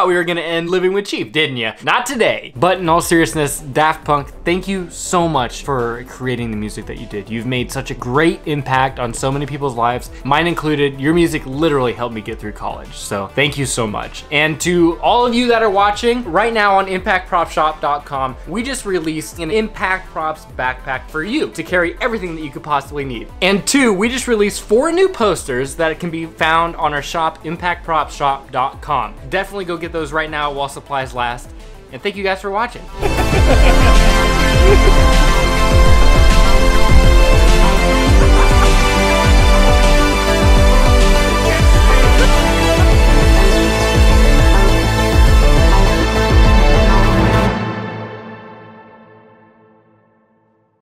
thought we were gonna end living with Chief, didn't you? Not today. But in all seriousness, Daft Punk, thank you so much for creating the music that you did. You've made such a great impact on so many people's lives, mine included. Your music literally helped me get through college, so thank you so much. And to all of you that are watching, right now on ImpactPropShop.com, we just released an Impact Props backpack for you to carry everything that you could possibly need. And two, we just released 4 new posters that can be found on our shop, ImpactPropShop.com. Definitely go get those right now while supplies last. And thank you guys for watching.